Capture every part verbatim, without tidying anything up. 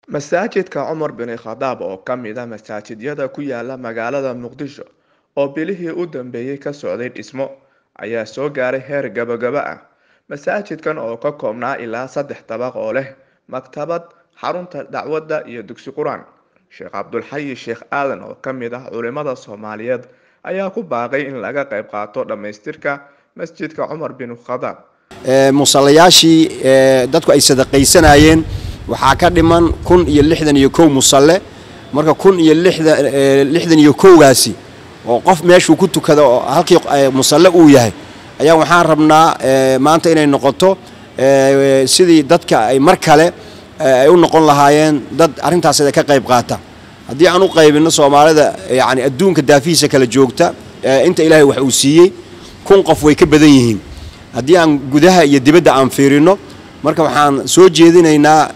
masaajidka Cumar bin Khadaab oo ka mid ah masaajidyada ku yaala magaalada Muqdisho oo bilihii u dambeeyay ka socday dhismo ayaa soo gaaray heer gabagaba ah. Masaajidkan oo ka koobnaa ilaa saddex dabaq oo leh maktabad, xarunta dacwadda iyo dugsi Quraan. Sheekh Cabdulxayi Sheekh Aadan oo ka mid ah culimada Soomaaliyeed ayaa ku baaqay in laga qayb qaato dhamaystirka masjidka Cumar bin Khadaab. ee musallayaashii ee dadku ay sadaqaysanayeen waxaa ka dhiman kun iyo lixdan iyo kow musalle, marka kun iyo lixdan iyo kow gaasi oo qof meeshuu ku tukado oo halkii musalle uu yahay ayaa waxaan rabnaa maanta inay noqoto sidii dadka ay mar kale ay u noqon lahaayeen dad arintaas ka qayb qaata. haddii aan u qaybino Soomaalida yani adduunka daafiisa kala joogta inta Ilaahay wax uu siiyey kun qof way ka badan yihiin. haddii aan gudaha iyo dibadda aan fiirino marka waxaan soo jeedinaynaa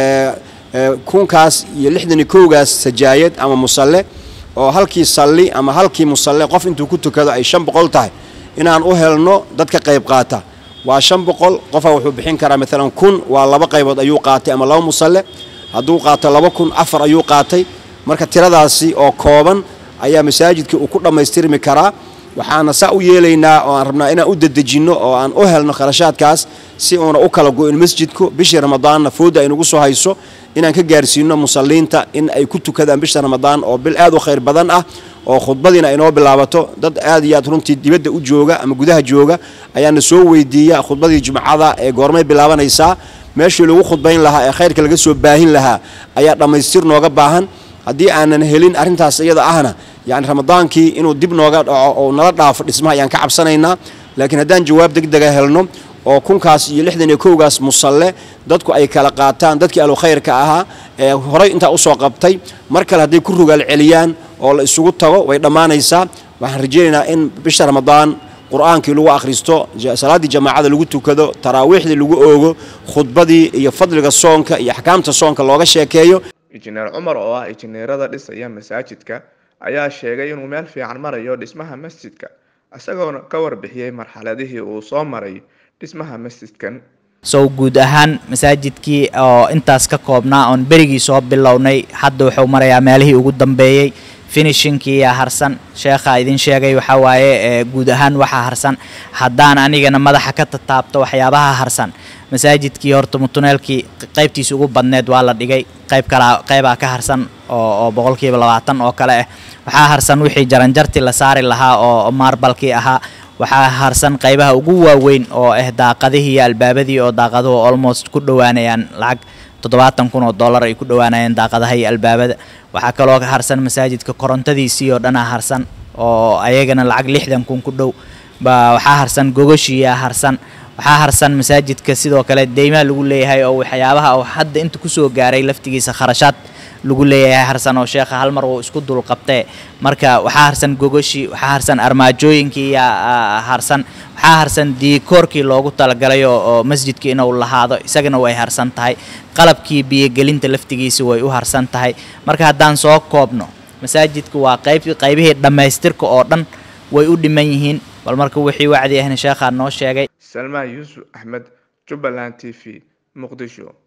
kunkaas iyo lixdan iyo kow gaas sajaayad ama musalle oo halkii salli ama halkii musalle qof intuu ku tukado ay shan boqol tahay inaan u helno dadka qayb qaata. waa shan boqol qof wuxuu bixin karaa midna kun waa laba qaybood ayuu qaatay ama laba musalle, hadduu qaato laba kun afar ayuu qaatay. marka tiradaasi oo kooban ayaa masaajidka uu ku dhamaystirmi karaa. waxaana saa u yeelaynaa oo aan rabnaa inaan u dadejino oo aan u helno kharashaadkaas si uuna u kala go'in masjidku bishii Ramadaan fooda ay nagu soo hayso inaan ka gaarsiino musalliinta in ay ku tukadaan bishii Ramadaan oo bil aad u khayr badan ah oo khudbadina inoo bilaabato. dad aad iyo aad runtii dibadda u jooga ama gudaha jooga ayaana soo weydiiya khudbadii Jumcada ee goormay bilaabanaysaa, meeshii lagu khudbayn lahaa ee khayrka laga soo baahin lahaa ayaa dhamaystir nooga baahan. haddii aanan helin arintaas iyada ahna يعني رمضانكي إنه دبنا قاد أو نرد في اسمها يعني كعب سنينا، لكن هدان جواب دق دقة هلنو أو كون كاس يلحدن يكون كاس مصلى دتكو أي كلاقاتان دتك ألو خير كأها هراي أنت أسوق قبتي مركل هدي كله قال عليان أو السوق توا ويدمان يسا وحرجينا إن بشهر رمضان قرآن كيلو آخرستو صلاة الجماعة اللي قلتوا كذا تراويح اللي جوجو خطبة دي يفضل الصونك يحكام الصونك الله شيكيو. إنجنير عمر أو إنجنير هذا لسه أيام مساجدك ayaa sheegay inuu meel fiican marayo dhismaha masjidka asagoo ka warbixiyay marxaladihii uu soo maray dhismaha masjidkan. soo guud ahaan masaajidkii oo intaas ka koobnaa on berigii soo bilownay hadda wuxuu marayaa meelihii ugu dambeeyay finishingkii ya harsan. sheekha idin sheegay waxa waaye guud ahaan waxa harsan haddaan anigana madaxa ka taabto waxyaabaha harsan masaajidkii horta mutuneelkii qaybtiisa ugu badneed waa la dhigay, qayb kala qayba ka harsan oo boqolkiiba labaatan oo kale ah. waxaa harsan wixii jaranjarti la saari lahaa oo marbalkii ahaa. waxaa harsan qaybaha ugu waaweyn oo ah daaqadihii iyo albaabadii oo daaqaduhu almost ku dhawaanayaan lacag toddobaatan kun oo dollar ay ku dhawaanayaan daaqadaha iyo albaabada. waxaa kaloo ka harsan masaajidka korontadiisii oo dhan harsan oo ayagana lacag lixdan kun ku dhow. waxaa harsan gogoshiya harsan. waxaa harsan masaajidka sidoo kale deyma lagu leeyahay oo waxyaabaha oo hadda inta ku soo gaaray laftigiisa kharashaad lagu leeyahay harsan oo sheekha hal mar uu isku dul qabtay. marka waxaa harsan gogoshi, waxaa harsan armaajooyinkii ya harsan, waxaa harsan diikoorkii loogu talagalay oo masjidka inuu lahaado isagana way harsan tahay. qalabkii biyo gelinta laftigiisa way u harsan tahay. marka haddaan soo koobno masaajidku waa qayb qaybihii dhamaystirka oo dhan way u dhiman yihiin. bal marka wixii wacdi ahna sheekha noo sheegay. Salma Yusuf Ahmed, Jubaland T V, Muqdisho.